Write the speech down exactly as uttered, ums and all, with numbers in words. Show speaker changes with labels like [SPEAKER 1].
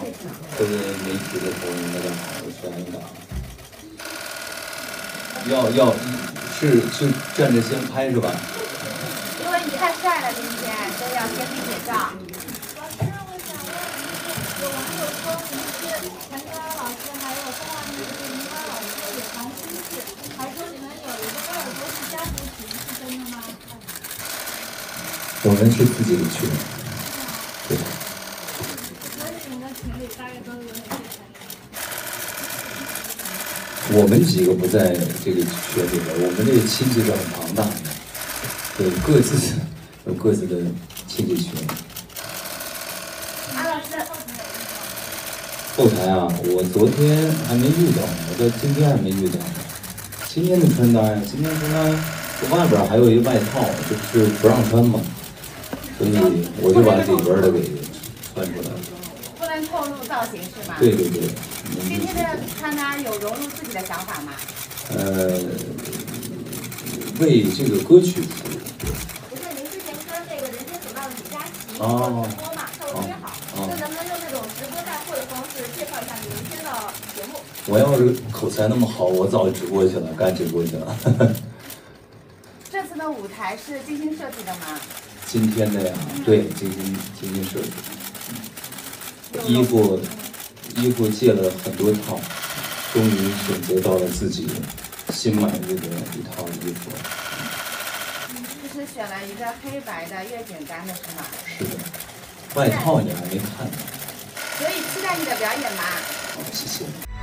[SPEAKER 1] 各位媒体的朋友们，大家好，我是安达。要要是是站着先拍是吧？
[SPEAKER 2] 因为你太帅了，今天都要先去写照。
[SPEAKER 3] 有网友说您是陈格尔老师，还有中华民族民歌老师的演唱亲戚，还说你们有一个鄂尔多斯家族群，是真的吗？
[SPEAKER 1] 我们是自己的群，对。
[SPEAKER 3] 所以你们的群里大概都有哪些成员？
[SPEAKER 1] 我们几个不在这个群里边，我们这个亲戚是很庞大的，对，各自有各自的亲戚群。
[SPEAKER 2] 安老师，
[SPEAKER 1] 后台啊，我昨天还没遇到，我到今天还没遇到。今天的穿搭呀，今天穿搭，这外边还有一外套，就是不让穿嘛，所以我就把里边的给穿出来了。
[SPEAKER 2] 不能透露造型是吗？
[SPEAKER 1] 对对对。
[SPEAKER 2] 今天的穿搭有融入自己的想法吗？
[SPEAKER 1] 呃，为这个歌曲服务。
[SPEAKER 2] 不是，您之前跟那个人间所到的李佳琦做
[SPEAKER 1] 哦
[SPEAKER 2] 直播嘛，效果特别好。那能不能用那种直播带货的方式介绍一下你明天的节目？
[SPEAKER 1] 我要是口才那么好，我早就直播去了，干直播去了。
[SPEAKER 2] 这次的舞台是精心设计的吗？
[SPEAKER 1] 今天的呀，对，精心精心设计。衣服衣服借了很多套，终于选择到了自己新买的一套衣服。
[SPEAKER 2] 就是选了一个黑白的月卷干的是吗？
[SPEAKER 1] 是的，外套你还没看呢。
[SPEAKER 2] 所以期待你的表演吧。
[SPEAKER 1] 好，谢谢。